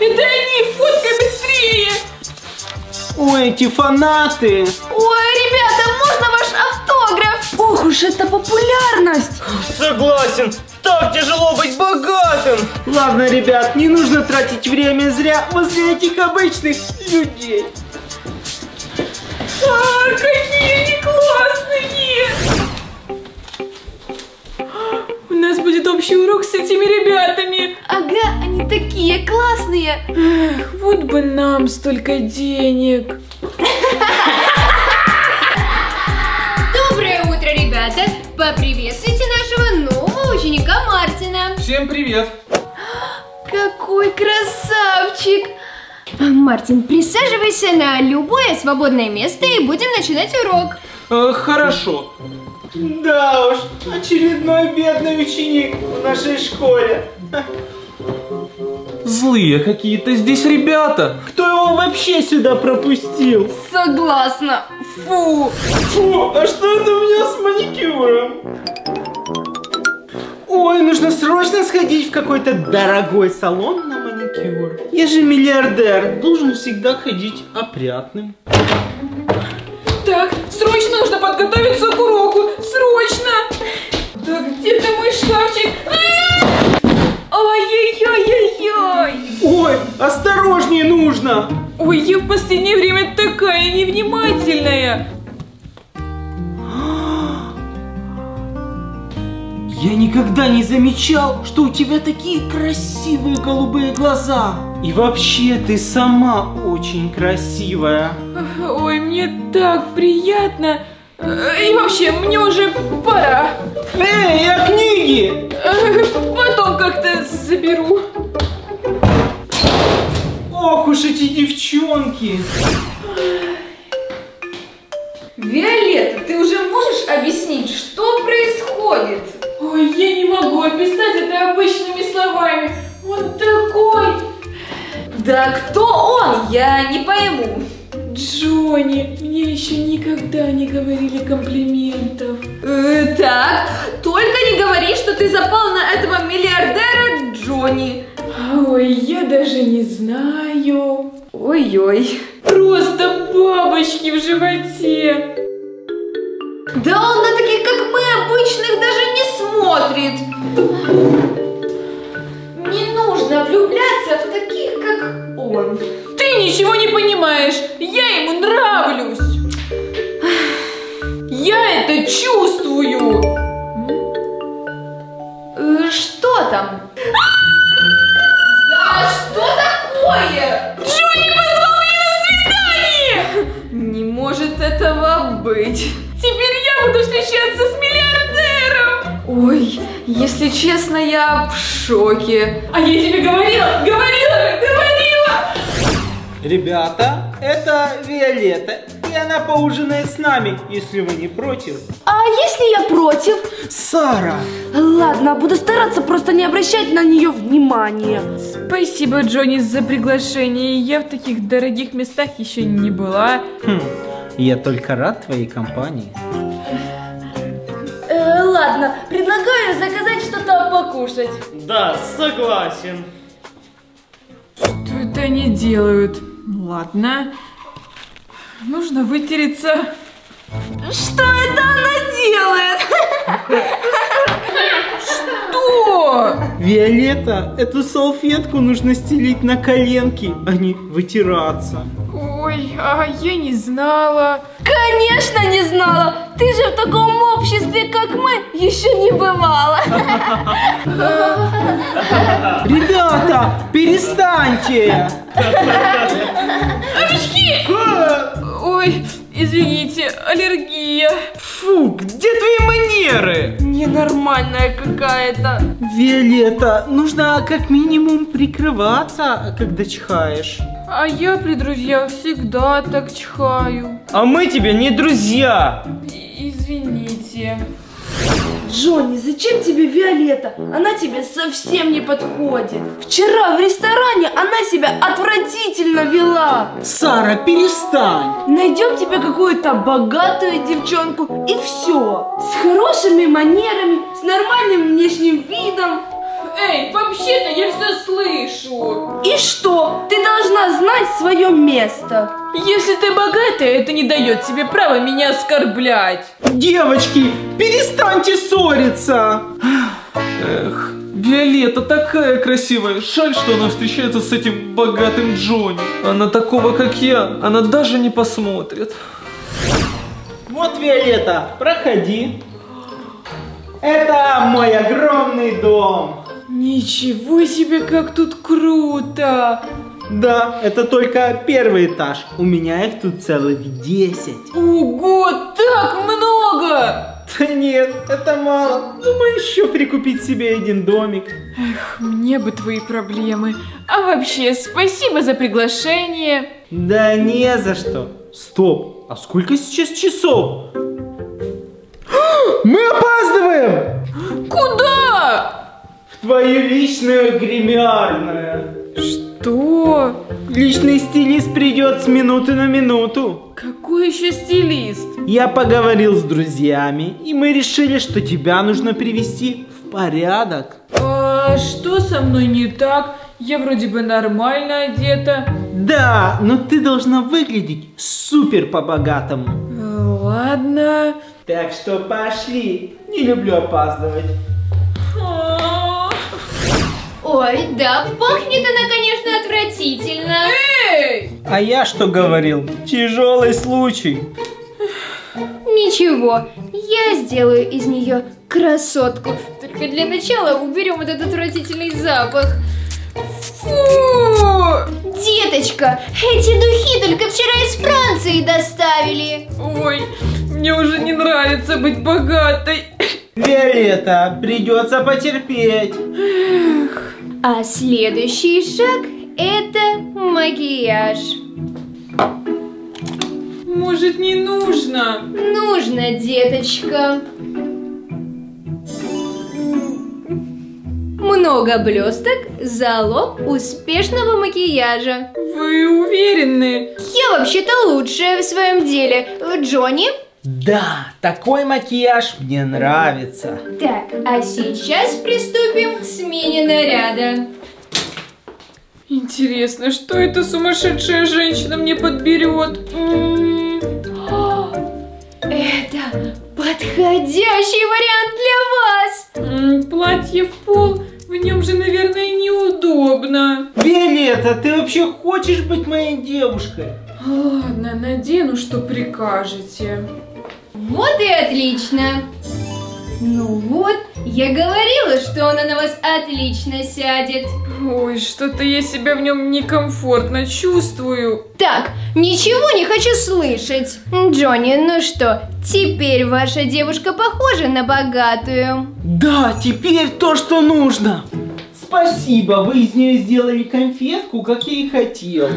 Это они! Фоткай быстрее! Ой, эти фанаты! Ой, ребята, можно ваш автограф? Ох уж это популярность! Согласен, так тяжело быть богатым. Ладно, ребят, не нужно тратить время зря возле этих обычных людей. Какие они классные! У нас будет общий урок с этими ребятами. Ага, они такие классные. Эх, вот бы нам столько денег. Доброе утро, ребята! Поприветствуйте нашего нового ученика Мартина. Всем привет. Какой красавчик! Мартин, присаживайся на любое свободное место и будем начинать урок. Хорошо. Да уж, очередной бедный ученик в нашей школе. Злые какие-то здесь ребята. Кто его вообще сюда пропустил? Согласна. Фу. Фу, а что это у меня с маникюром? Ой, нужно срочно сходить в какой-то дорогой салон на маникюр. Я же миллиардер, должен всегда ходить опрятным. Так, срочно нужно подготовиться к уроку. Срочно! Да где-то мой шкафчик? Ой-ой-ой-ой-ой! Ой, осторожнее нужно! Ой, я в последнее время такая невнимательная. Я никогда не замечал, что у тебя такие красивые голубые глаза. И вообще, ты сама очень красивая. Ой, мне так приятно. И вообще, мне уже пора. Эй, а книги? Потом как-то заберу. Ох уж эти девчонки. Виолетта, ты уже можешь объяснить, что происходит? Ой, я не могу описать это обычными словами. Он такой... Да кто он? Я не пойму. Джонни, мне еще никогда не говорили комплиментов. Так, только не говори, что ты запал на этого миллиардера Джонни. Ой, я даже не знаю. Ой-ой. Просто бабочки в животе. Да он на таких, как мы, обычных даже не смотрит. Не нужно влюбляться в таких, как он. Ты ничего не понимаешь. Я ему нравлюсь. Я это чувствую. Что там? Да что такое? Джонни позвал меня на свидание. Не может этого быть. Теперь я буду встречаться с миллиардером. Ой, если честно, я в шоке. А я тебе говорила. Ребята, это Виолетта, и она поужинает с нами, если вы не против. А если я против? Сара! Ладно, буду стараться просто не обращать на нее внимания. Спасибо, Джонни, за приглашение. Я в таких дорогих местах еще не была. Я только рад твоей компании. Ладно, предлагаю заказать что-то покушать. Да, согласен. Что это они делают? Ладно. Нужно вытереться. Что это она делает? Что? Виолетта, эту салфетку нужно стелить на коленки, а не вытираться. Ой, а я не знала. Конечно не знала. Ты же в таком обществе, как мы, еще не бывала. Ребята, перестаньте! Овечки! Ой, извините, аллергия. Фу, где твои манеры? Ненормальная какая-то. Виолетта, нужно как минимум прикрываться, когда чихаешь. А я при друзьях всегда так чихаю. А мы тебе не друзья. Извините. Джонни, зачем тебе Виолетта? Она тебе совсем не подходит. Вчера в ресторане она себя отвратительно вела. Сара, перестань! Найдем тебе какую-то богатую девчонку и все. С хорошими манерами, с нормальным внешним видом. Эй, вообще-то я все слышу. И что? Ты должна знать свое место. Если ты богатая, это не дает тебе права меня оскорблять. Девочки, перестаньте ссориться. Эх, Виолетта такая красивая. Жаль, что она встречается с этим богатым Джонни. Она такого, как я, она даже не посмотрит. Вот, Виолетта, проходи. Это мой огромный дом. Ничего себе, как тут круто. Да, это только первый этаж. У меня их тут целых 10. Ого, так много. Да нет, это мало. Думаю, еще прикупить себе один домик. Мне бы твои проблемы. А вообще, спасибо за приглашение. Да не за что. Стоп, а сколько сейчас часов? Мы опаздываем! Куда? В твою личную гримерную. Что? Личный стилист придет с минуты на минуту. Какой еще стилист? Я поговорил с друзьями, и мы решили, что тебя нужно привести в порядок. А что со мной не так? Я вроде бы нормально одета. Да, но ты должна выглядеть супер по-богатому. Ладно. Так что пошли. Не люблю опаздывать. Ой, да, пахнет она, конечно, отвратительно. Эй! А я что говорил? Тяжелый случай. Ничего, я сделаю из нее красотку. Только для начала уберем вот этот отвратительный запах. Фу! Деточка, эти духи только вчера из Франции доставили. Ой, мне уже не нравится быть богатой. Виолетта, придется потерпеть. А следующий шаг – это макияж. Может, не нужно? Нужно, деточка. Много блесток – залог успешного макияжа. Вы уверены? Я вообще-то лучшая в своем деле. Джонни? Да, такой макияж мне нравится. Так, а сейчас приступим к смене наряда. Интересно, что эта сумасшедшая женщина мне подберет? Это подходящий вариант для вас. Платье в пол, в нем же, наверное, неудобно. Виолетта, ты вообще хочешь быть моей девушкой? Ладно, надену, что прикажете. Вот и отлично. Ну вот, я говорила, что она на вас отлично сядет. Ой, что-то я себя в нем некомфортно чувствую. Так, ничего не хочу слышать. Джонни, ну что, теперь ваша девушка похожа на богатую? Да, теперь то, что нужно. Спасибо, вы из нее сделали конфетку, как я и хотел.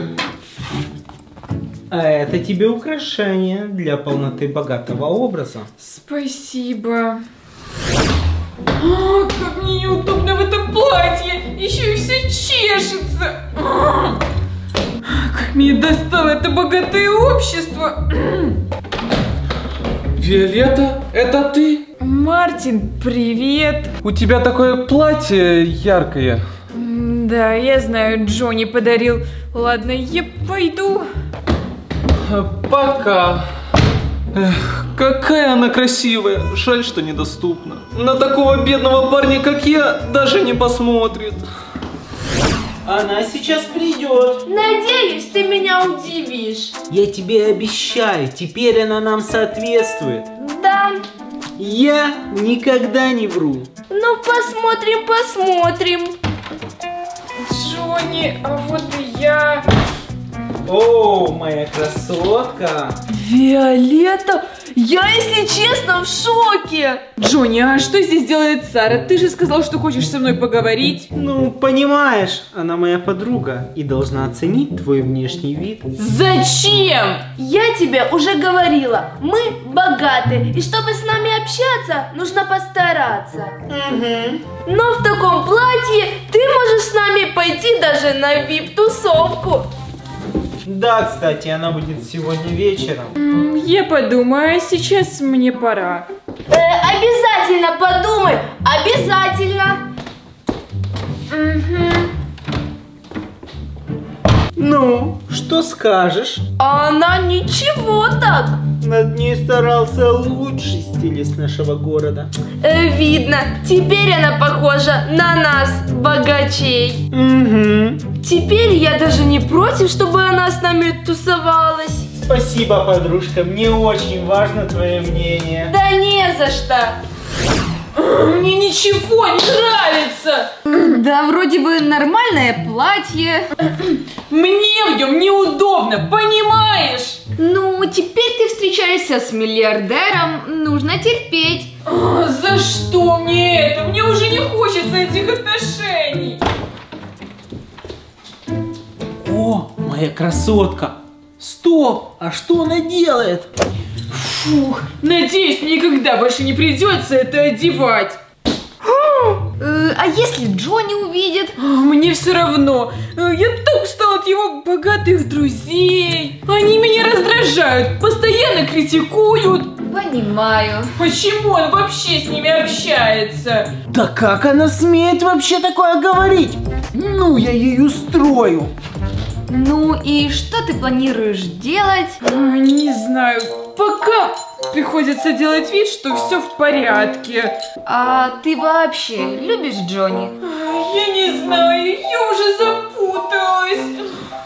А это тебе украшение для полноты богатого образа. Спасибо. Как мне неудобно в этом платье. Еще и все чешется. Как меня достало это богатое общество. Виолетта, это ты? Мартин, привет. У тебя такое платье яркое. Да, я знаю, Джонни подарил. Ладно, я пойду. Пока. Эх, какая она красивая. Жаль, что недоступна. На такого бедного парня, как я, даже не посмотрит. Она сейчас придет. Надеюсь, ты меня удивишь. Я тебе обещаю, теперь она нам соответствует. Да. Я никогда не вру. Ну, посмотрим, посмотрим. Джонни, а вот и я. О, моя красотка. Виолетта, я, если честно, в шоке. Джонни, а что здесь делает Сара? Ты же сказал, что хочешь со мной поговорить. Ну, понимаешь, она моя подруга и должна оценить твой внешний вид. Зачем? Я тебе уже говорила, мы богаты, и чтобы с нами общаться, нужно постараться. Но в таком платье ты можешь с нами пойти даже на VIP-тусовку. Да, кстати, она будет сегодня вечером. Я подумаю, а сейчас мне пора. Обязательно подумай, обязательно. Ну, что скажешь? Она ничего так. Над ней старался лучший стилист нашего города. Видно, теперь она похожа на нас, богачей. Угу. Теперь я даже не против, чтобы она с нами тусовалась. Спасибо, подружка, мне очень важно твое мнение. Да не за что. Мне ничего не нравится. Да, вроде бы нормальное платье. Мне в нем неудобно, понимаешь? Ну, теперь ты встречаешься с миллиардером, нужно терпеть. За что мне это? Мне уже не хочется этих отношений. О, моя красотка. Стоп, а что она делает? Фух, надеюсь, мне никогда больше не придется это одевать. А если Джонни увидит? Мне все равно. Я так устала от его богатых друзей. Они меня раздражают, постоянно критикуют. Понимаю. Почему он вообще с ними общается? Да как она смеет вообще такое говорить? Ну, я ей устрою. Ну и что ты планируешь делать? Не знаю. Пока приходится делать вид, что все в порядке. А ты вообще любишь Джонни? Я не знаю, я уже запуталась.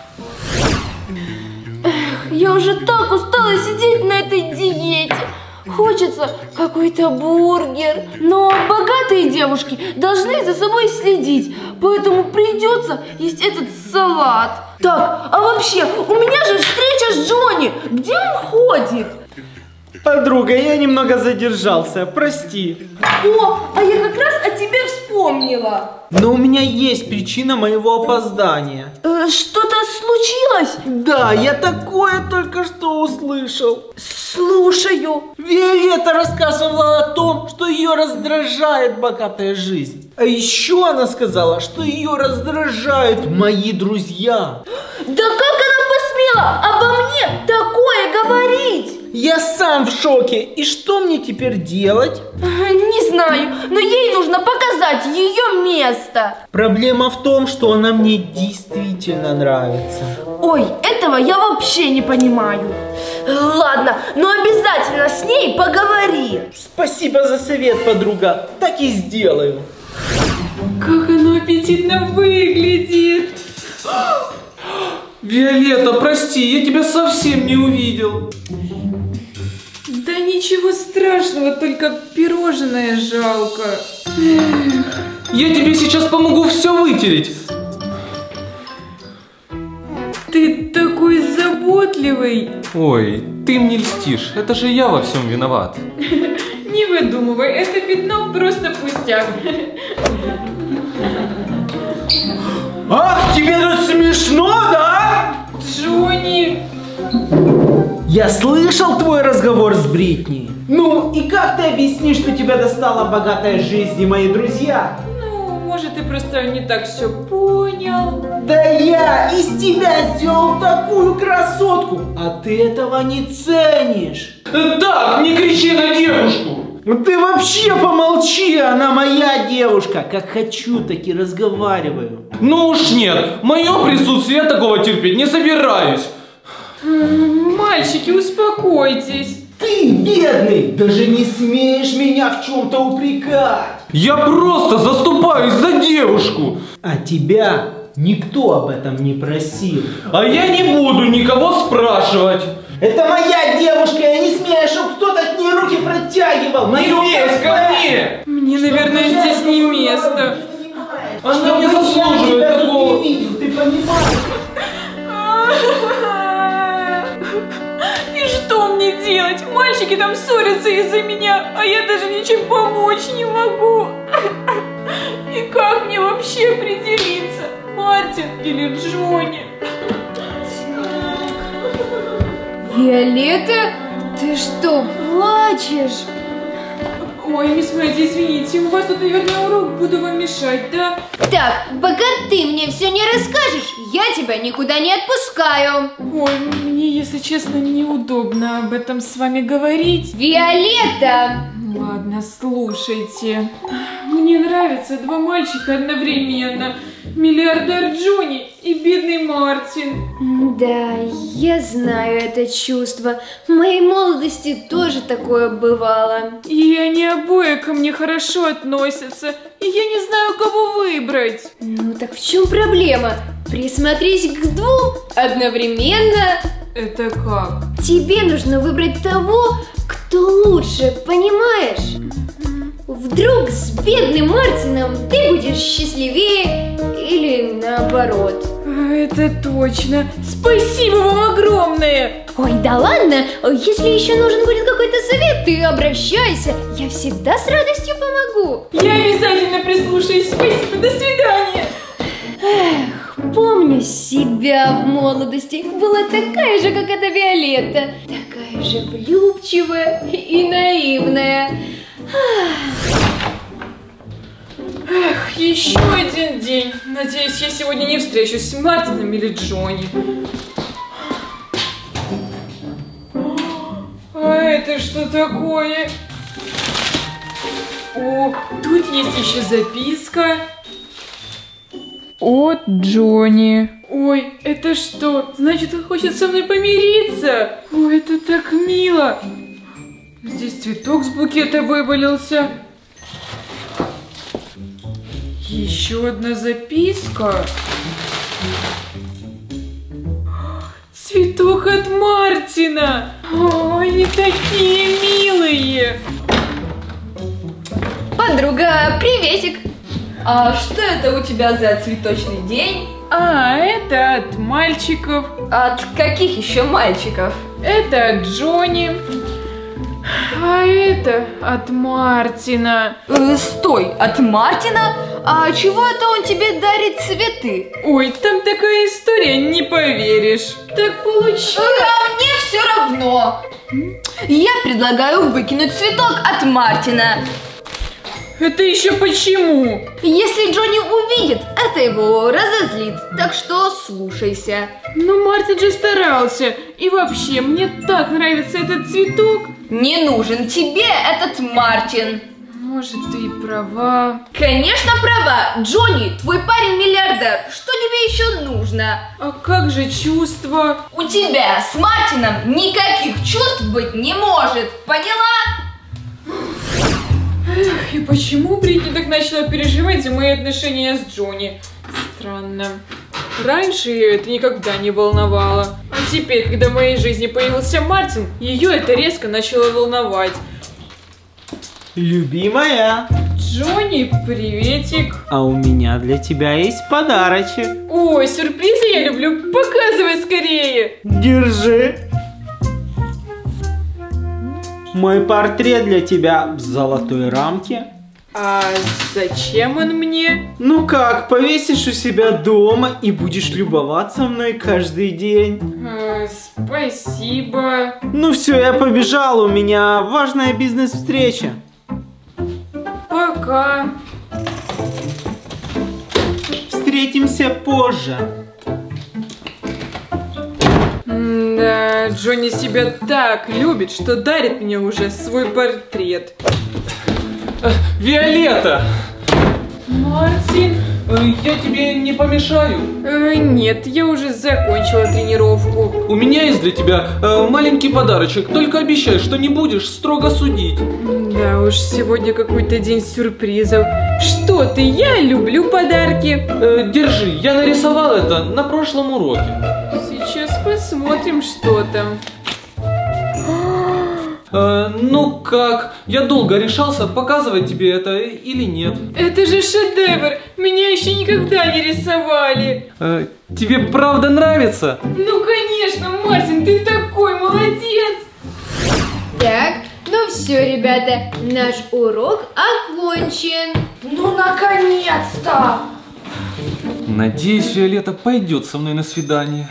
Я уже так устала сидеть на этой диете. Хочется какой-то бургер. Но богатые девушки должны за собой следить, поэтому придется есть этот салат. Так, а вообще, у меня же встреча с Джонни. Где он ходит? Подруга, я немного задержался, прости. О, а я как раз о тебе вспомнила. Но у меня есть причина моего опоздания. Что-то случилось? Да, я такое только что услышал. Слушаю. Виолетта рассказывала о том, что ее раздражает богатая жизнь. А еще она сказала, что ее раздражают мои друзья. Да как она посмела обо мне такое говорить? Я сам в шоке. И что мне теперь делать? Не знаю, но ей нужно показать ее место. Проблема в том, что она мне действительно нравится. Ой, этого я вообще не понимаю. Ладно, но обязательно с ней поговори. Спасибо за совет, подруга. Так и сделаю. Как оно аппетитно выглядит. Виолетта, прости, я тебя совсем не увидел. Да ничего страшного, только пирожное жалко. Я тебе сейчас помогу все вытереть. Ты такой заботливый. Ой, ты мне льстишь, это же я во всем виноват. Не выдумывай, это пятно просто пустяк. Ах, тебе тут смешно, да? Джонни. Я слышал твой разговор с Бритни. Ну, и как ты объяснишь, что тебя достала богатая жизнь и мои друзья? Ну, может, ты просто не так все понял. Да я из тебя сделал такую красотку, а ты этого не ценишь. Так, не кричи на девушку. Ты вообще помолчи, она моя девушка. Как хочу, так и разговариваю. Ну уж нет, мое присутствие я такого терпеть не собираюсь. Мальчики, успокойтесь. Ты, бедный, даже не смеешь меня в чем-то упрекать. Я просто заступаюсь за девушку. А тебя никто об этом не просил. А я не буду никого спрашивать. Это моя девушка, я не смею, чтобы кто-то к ней руки протягивал. Не лезь ко мне. Мне, наверное, здесь не место. Она не заслуживает такого. Ты понимаешь? И что мне делать? Мальчики там ссорятся из-за меня, а я даже ничем помочь не могу. И как мне вообще определиться, Мартин или Джонни? Виолетта, ты что, плачешь? Ой, мисс Мэдди, извините, у вас тут, наверное, урок, буду вам мешать, да? Так, пока ты мне все не расскажешь, я тебя никуда не отпускаю. Ой, мне, если честно, неудобно об этом с вами говорить. Виолетта! Ладно, слушайте. Мне нравятся два мальчика одновременно. Миллиардер Джонни и бедный Мартин. Да, я знаю это чувство. В моей молодости тоже такое бывало. И они обои ко мне хорошо относятся. И я не знаю, кого выбрать. Ну так в чем проблема? Присмотрись к двум одновременно. Это как? Тебе нужно выбрать того, кто лучше, понимаешь? Вдруг с бедным Мартином ты будешь счастливее или наоборот. Это точно. Спасибо вам огромное. Ой, да ладно, если еще нужен будет какой-то совет, ты обращайся. Я всегда с радостью помогу. Я обязательно прислушаюсь. Спасибо, до свидания. Эх, помню себя в молодости. Была такая же, как эта Виолетта. Такая же влюбчивая и наивная. Эх, еще один день. Надеюсь, я сегодня не встречусь с Мартином или Джонни. А это что такое? О, тут есть еще записка. От Джонни. Ой, это что? Значит, он хочет со мной помириться. Ой, это так мило. Здесь цветок с букета вывалился. Еще одна записка. Цветок от Мартина. О, они такие милые. Подруга, приветик. А что это у тебя за цветочный день? А, это от мальчиков. От каких еще мальчиков? Это от Джонни. А это от Мартина. Стой, от Мартина? А чего это он тебе дарит цветы? Ой, там такая история, не поверишь. Так получилось. А мне все равно. Я предлагаю выкинуть цветок от Мартина. Это еще почему? Если Джонни увидит, это его разозлит. Так что слушайся. Ну, Мартин же старался. И вообще, мне так нравится этот цветок. Не нужен тебе этот Мартин. Может, ты и права. Конечно, права. Джонни, твой парень миллиардер. Что тебе еще нужно? А как же чувства? У тебя с Мартином никаких чувств быть не может. Поняла? Эх, и почему Бритни так начала переживать за мои отношения с Джонни? Странно. Раньше ее это никогда не волновало. А теперь, когда в моей жизни появился Мартин, ее это резко начало волновать. Любимая, Джонни, приветик. а у меня для тебя есть подарочек. Ой, сюрпризы я люблю. Показывай скорее. Держи. Мой портрет для тебя в золотой рамке. А зачем он мне? Ну как, повесишь у себя дома и будешь любоваться мной каждый день. Спасибо. Ну все, я побежал, у меня важная бизнес-встреча. Пока. Встретимся позже. Да, Джонни себя так любит, что дарит мне уже свой портрет. Виолетта! Мартин? Я тебе не помешаю? Нет, я уже закончила тренировку. У меня есть для тебя маленький подарочек. Только обещай, что не будешь строго судить. Да уж, сегодня какой-то день сюрпризов. Что ты, я люблю подарки. Держи, я нарисовал это на прошлом уроке. Сейчас посмотрим, что там. Ну как? Я долго решался, показывать тебе это или нет. Это же шедевр! Меня еще никогда не рисовали. Тебе правда нравится? Ну конечно, Мартин, ты такой молодец! Так, ну все, ребята, наш урок окончен. Ну, наконец-то! Надеюсь, Виолетта пойдет со мной на свидание.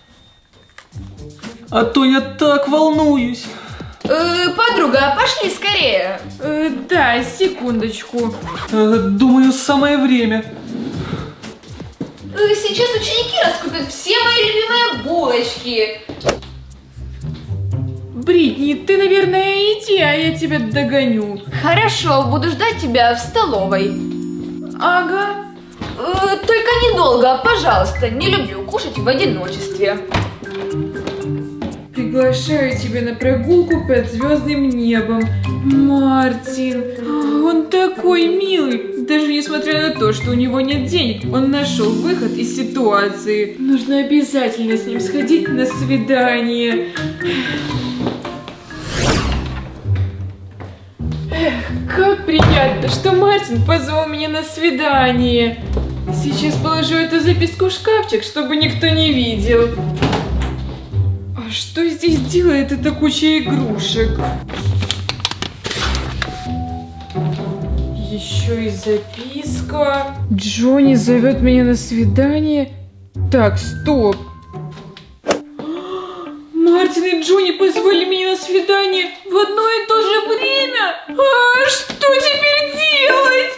А то я так волнуюсь. Подруга, пошли скорее. Да, секундочку. Думаю, самое время. Сейчас ученики раскупят все мои любимые булочки. Бритни, ты, наверное, иди, а я тебя догоню. Хорошо, буду ждать тебя в столовой. Ага. Только недолго, пожалуйста. Не люблю кушать в одиночестве. Приглашаю тебя на прогулку под звездным небом. Мартин, он такой милый. Даже несмотря на то, что у него нет денег, он нашел выход из ситуации. Нужно обязательно с ним сходить на свидание. Эх, как приятно, что Мартин позвал меня на свидание. Сейчас положу эту записку в шкафчик, чтобы никто не видел. А что здесь делает эта куча игрушек? Еще и записка. Джонни зовет меня на свидание. Так, стоп. Мартин и Джонни позвали меня на свидание в одно и то же время. А что теперь делать?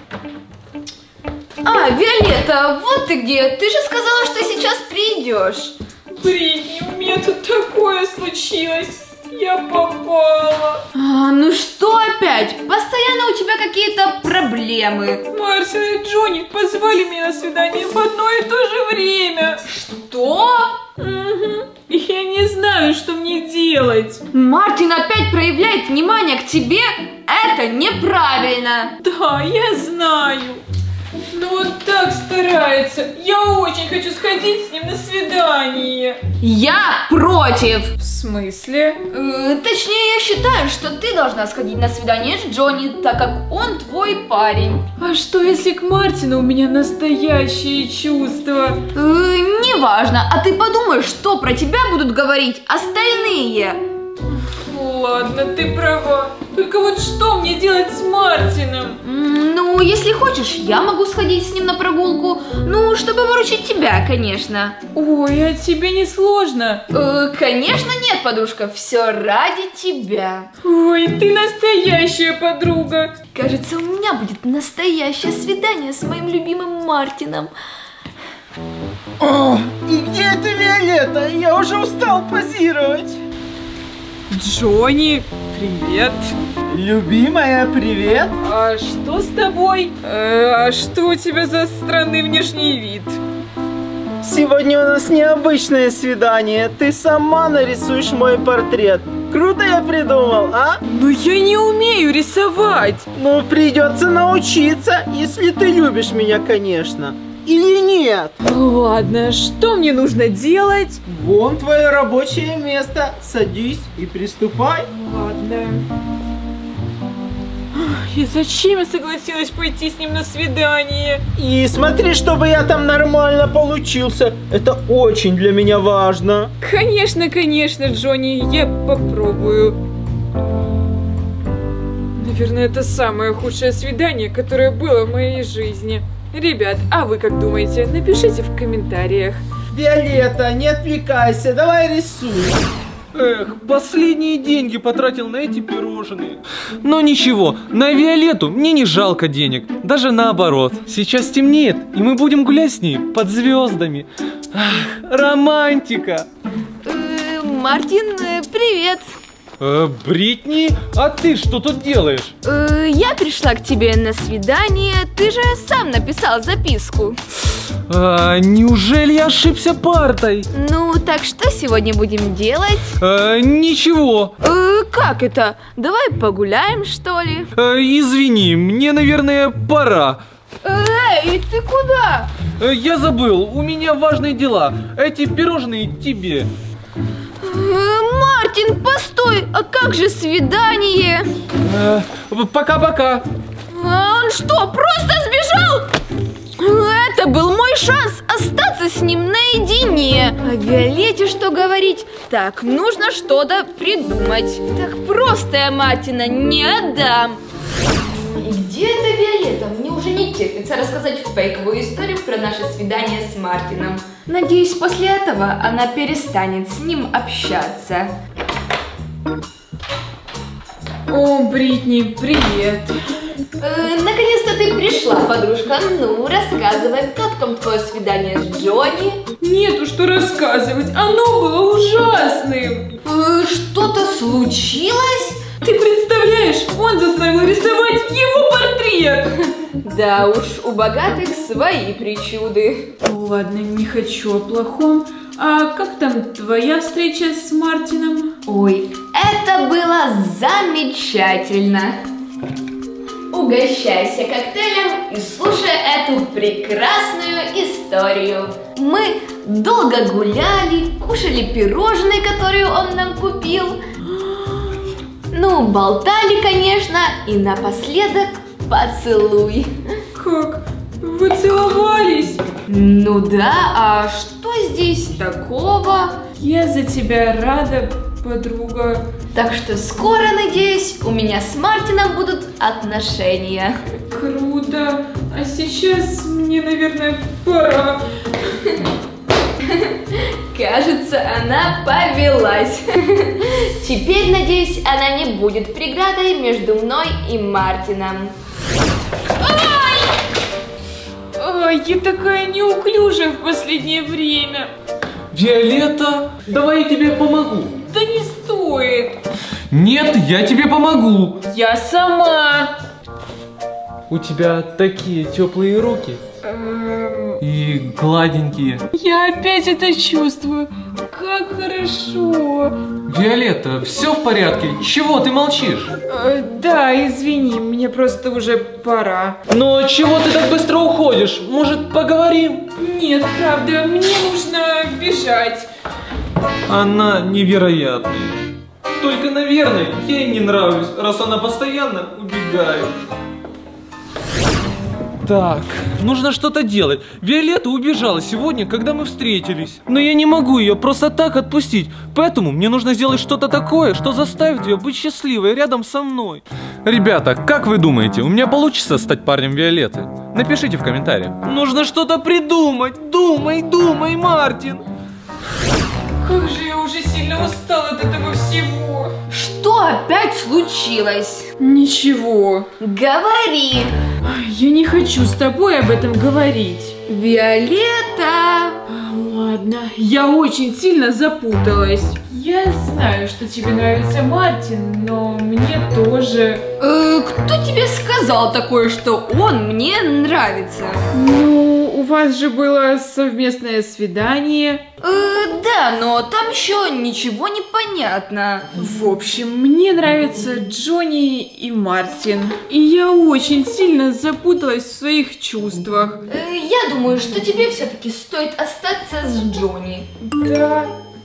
Виолетта, вот ты где. Ты же сказала, что сейчас придешь. Бритни, у меня тут такое случилось. Я попала. Ну что опять? Постоянно у тебя какие-то проблемы. Мартин и Джонни позвали меня на свидание в одно и то же время. Что? Угу. Я не знаю, что мне делать. Мартин опять проявляет внимание к тебе? Это неправильно. Да, я знаю. Но он так старается. Я очень хочу сходить с ним на свидание. Я против. В смысле? Точнее, я считаю, что ты должна сходить на свидание с Джонни, так как он твой парень. А что если к Мартину у меня настоящие чувства? Неважно. А ты подумай, что про тебя будут говорить остальные. Ладно, ты права. Только вот что мне делать с Мартином? Ну, если хочешь, я могу сходить с ним на прогулку. Ну, чтобы выручить тебя, конечно. Ой, а тебе не сложно? Конечно нет, подружка. Все ради тебя. Ой, ты настоящая подруга. Кажется, у меня будет настоящее свидание с моим любимым Мартином. О, и где это Виолетта? Я уже устал позировать. Джонни, привет. Любимая, привет. А что с тобой? А что у тебя за странный внешний вид? Сегодня у нас необычное свидание. Ты сама нарисуешь мой портрет. Круто я придумал, а? Но я не умею рисовать. Ну, придется научиться, если ты любишь меня, конечно. Или нет? Ладно, что мне нужно делать? Вон твое рабочее место. Садись и приступай. Ладно. И зачем я согласилась пойти с ним на свидание? И смотри, чтобы я там нормально получился. Это очень для меня важно. Конечно, конечно, Джонни, я попробую. Наверное, это самое худшее свидание, которое было в моей жизни. Ребят, а вы как думаете? Напишите в комментариях. Виолетта, не отвлекайся, давай рисуй. Эх, последние деньги потратил на эти пирожные. Но ничего, на Виолетту мне не жалко денег. Даже наоборот. Сейчас темнеет, и мы будем гулять с ней под звездами. Ах, романтика. Мартин, привет. Бритни, а ты что тут делаешь? Я пришла к тебе на свидание. Ты же сам написал записку. Неужели я ошибся партой? Ну, так что сегодня будем делать? Ничего. Как это? Давай погуляем, что ли? Извини, мне, наверное, пора. Эй, ты куда? Я забыл, у меня важные дела. Эти пирожные тебе. Мартин, постой! А как же свидание? Пока-пока. Он что, просто сбежал? Это был мой шанс остаться с ним наедине. О Виолетте что говорить? Так, нужно что-то придумать. Так просто я Мартина не отдам. Где эта Виолетта? Мне уже не терпится рассказать фейковую историю про наше свидание с Мартином. Надеюсь, после этого она перестанет с ним общаться. О, Бритни, привет. Наконец-то ты пришла, подружка. Ну, рассказывай, как там твое свидание с Джонни? Нету что рассказывать, оно было ужасным. Что-то случилось? Ты представляешь? Он заставил рисовать его портрет. Да уж, у богатых свои причуды. Ну ладно, не хочу о плохом. А как там твоя встреча с Мартином? Ой, это было замечательно. Угощайся коктейлем и слушай эту прекрасную историю. Мы долго гуляли, кушали пирожные, которые он нам купил. Ну, болтали, конечно, и напоследок поцелуй. Как? Вы целовались? Ну да, а что здесь такого? Я за тебя рада, подруга. Так что скоро, надеюсь, у меня с Мартином будут отношения. Круто. А сейчас мне, наверное, пора. Кажется, она повелась. Теперь, надеюсь, она не будет преградой между мной и Мартином. Ай, я такая неуклюжая в последнее время. Виолетта, давай я тебе помогу. Да не стоит. Нет, я тебе помогу. Я сама. У тебя такие теплые руки и гладенькие. Я опять это чувствую. Как хорошо. Виолетта, все в порядке? Чего ты молчишь? Да, извини, мне просто уже пора. Но чего ты так быстро уходишь? Может, поговорим? Нет, правда, мне нужно бежать. Она невероятная. Только, наверное, ей не нравлюсь, раз она постоянно убегает. Так, нужно что-то делать. Виолетта убежала сегодня, когда мы встретились. Но я не могу ее просто так отпустить. Поэтому мне нужно сделать что-то такое, что заставит ее быть счастливой рядом со мной. Ребята, как вы думаете, у меня получится стать парнем Виолетты? Напишите в комментариях. Нужно что-то придумать. Думай, думай, Мартин. Как же я уже сильно устала от этого всего. Что опять случилось? Ничего. Говори. Я не хочу с тобой об этом говорить. Виолетта. Ладно, я очень сильно запуталась. Я знаю, что тебе нравится Мартин, но мне тоже. Кто тебе сказал такое, что он мне нравится? Ну, у вас же было совместное свидание. Да, но там еще ничего не понятно. В общем, мне нравятся Джонни и Мартин. И я очень сильно запуталась в своих чувствах. Я думаю, что тебе все-таки стоит остаться с Джонни. Да.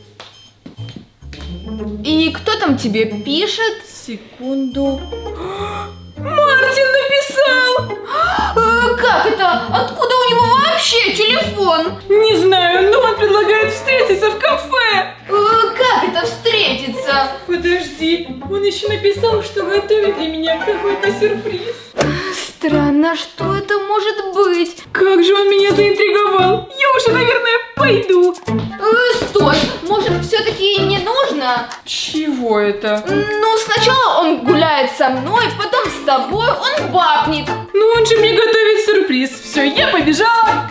И кто там тебе пишет? Секунду. Мартин написал! Как это? Откуда у него вообще телефон? Не знаю, но он предлагает встретиться в кафе. Как это встретиться? Подожди, он еще написал, что готовит для меня какой-то сюрприз. Странно, что это может быть? Как же он меня заинтриговал. Я уже, наверное, пойду. Стой, может, все-таки не нужно? Чего это? Ну, сначала он гуляет со мной, потом с тобой, он бабнит. Ну он же мне готовит сюрприз. Все, я побежала.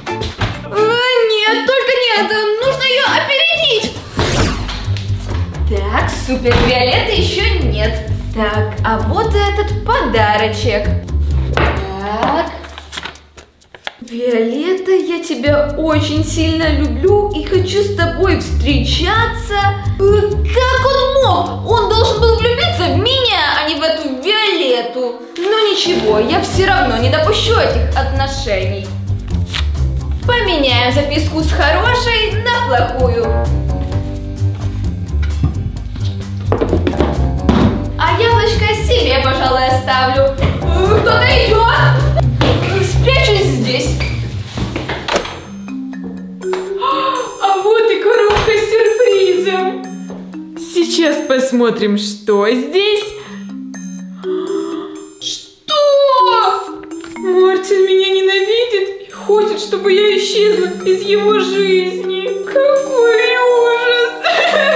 Нет, только нет, нужно ее опередить. Так, супер, Виолетты еще нет. Так, а вот этот подарочек. Так. Виолетта, я тебя очень сильно люблю и хочу с тобой встречаться. Как он мог? Он должен был влюбиться в меня, а не в эту Виолетту. Но ничего, я все равно не допущу этих отношений. Поменяем записку с хорошей на плохую. А яблочко себе, пожалуй, оставлю. Кто-то идет. Спрячусь здесь. А вот и коробка с сюрпризом. Сейчас посмотрим, что здесь. Что? Мартин меня ненавидит и хочет, чтобы я исчезла из его жизни. Какой ужас!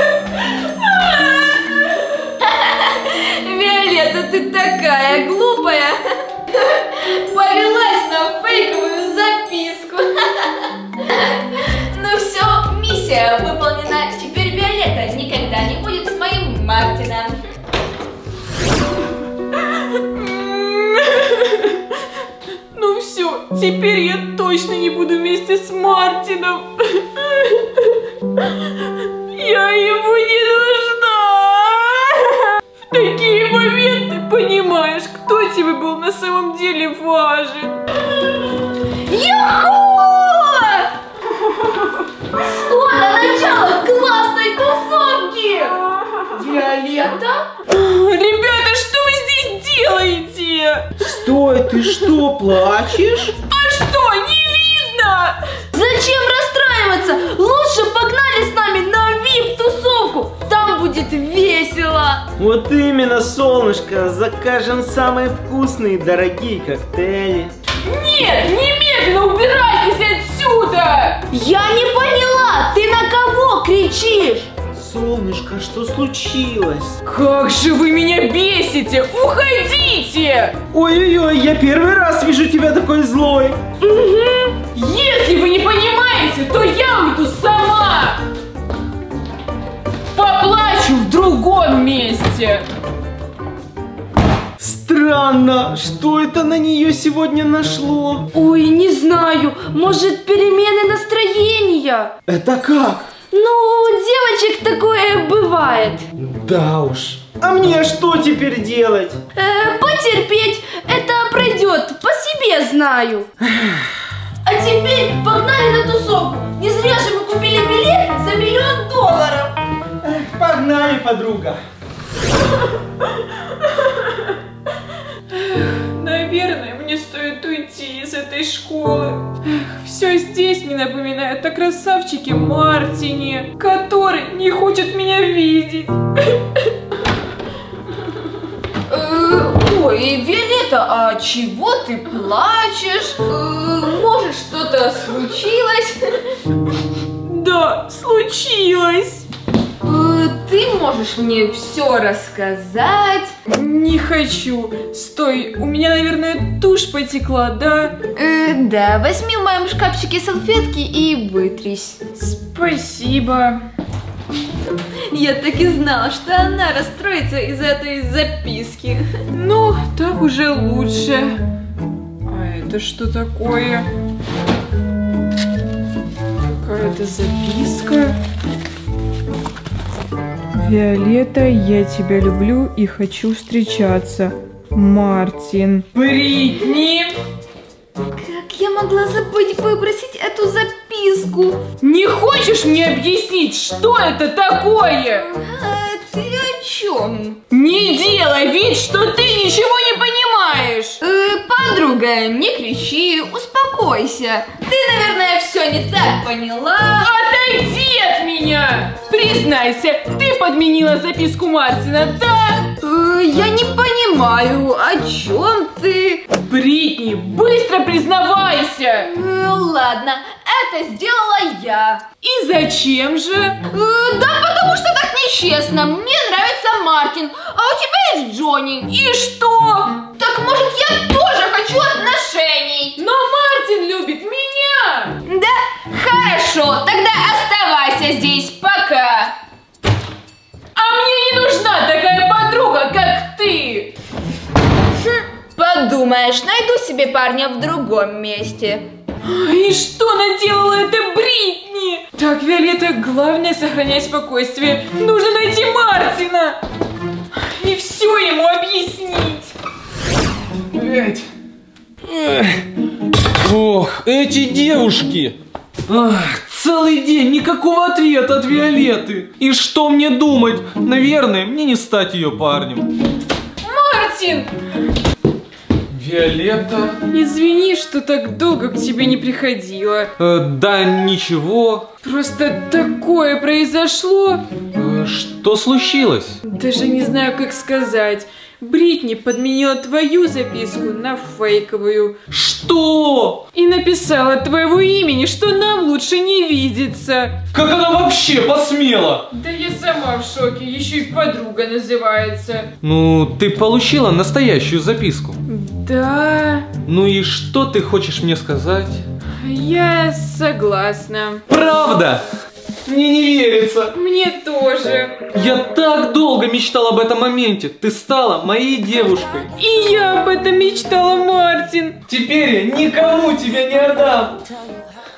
Виолетта, ты такая глупая. Повелась на фейковую записку. Ну все, миссия выполнена. Теперь Виолетта никогда не будет с моим Мартином. теперь я точно не буду вместе с Мартином. Я ему не нужна. В такие моменты понимаешь, кто тебе был на самом деле важен. Юху! Скоро начало классной тусовки! Виолетта? Ребята, что вы здесь делаете? Стой, ты что, плачешь? А что, не видно? Зачем расстраиваться? Лучше погнали с нами на VIP-тусовку. Там будет весело. Вот именно, солнышко, закажем самые вкусные и дорогие коктейли. Нет, немедленно убирайтесь отсюда! Я не поняла, ты на кого кричишь? Солнышко, что случилось? Как же вы меня бесите! Уходите! Ой-ой-ой, я первый раз вижу тебя такой злой. Если вы не понимаете, то я уйду сама! Поплачу в другом месте! Странно, что это на нее сегодня нашло? Ой, не знаю, может перемены настроения? Это как? Ну, у девочек такое бывает. Да уж. А мне что теперь делать? Потерпеть, это пройдет, по себе знаю. А теперь погнали на тусовку. Не зря же мы купили билет за $1 000 000. Погнали, подруга. Наверное, мне стоит уйти из этой школы. Все здесь мне напоминает о красавчике Мартине, который не хочет меня видеть. Ой, Виолетта, а чего ты плачешь? Может, что-то случилось? Да, случилось. Ты можешь мне все рассказать? Не хочу. Стой, у меня, наверное, тушь потекла, да? Да, возьми в моем шкафчике салфетки и вытрись. Спасибо. Я так и знала, что она расстроится из-за этой записки. Ну, так уже лучше. А это что такое? Какая-то записка. Виолетта, я тебя люблю и хочу встречаться. Мартин. Бритни! Как я могла забыть выбросить эту записку? Не хочешь мне объяснить, что это такое? Ты о чем? Не делай вид, что ты ничего не понимаешь. Подруга, не кричи, успокойся. Ты, наверное, все не так поняла. Отойди от меня! Признайся, ты подменила записку Мартина, да? Я не понимаю, о чем ты? Бритни, быстро признавайся! Ладно, это сделала я. И зачем же? Да потому что так нечестно. Мне нравится Мартин, а у тебя есть Джонни. И что? Так может я тоже хочу отношений? Но Мартин любит меня! Да? Хорошо, тогда оставайся здесь пока. А мне не нужна такая подруга, как ты! Подумаешь, найду себе парня в другом месте. И что наделала эта Бритни? Так, Виолетта, главное сохранять спокойствие. Нужно найти Мартина и все ему объяснить. Ох, эти девушки! Целый день никакого ответа от Виолетты. И что мне думать? Наверное, мне не стать ее парнем. Мартин! Виолетта? Извини, что так долго к тебе не приходила. Да ничего. Просто такое произошло. Что случилось? Даже не знаю, как сказать. Бритни подменила твою записку на фейковую. Что? И написала от твоего имени, что нам лучше не видеться. Как она вообще посмела? Да я сама в шоке, еще и подруга называется. Ну, ты получила настоящую записку. Да, Ну и что ты хочешь мне сказать? я согласна. Правда? Мне не верится. Мне тоже. Я так долго мечтал об этом моменте. Ты стала моей девушкой. И я об этом мечтала, Мартин. Теперь я никому тебя не отдам.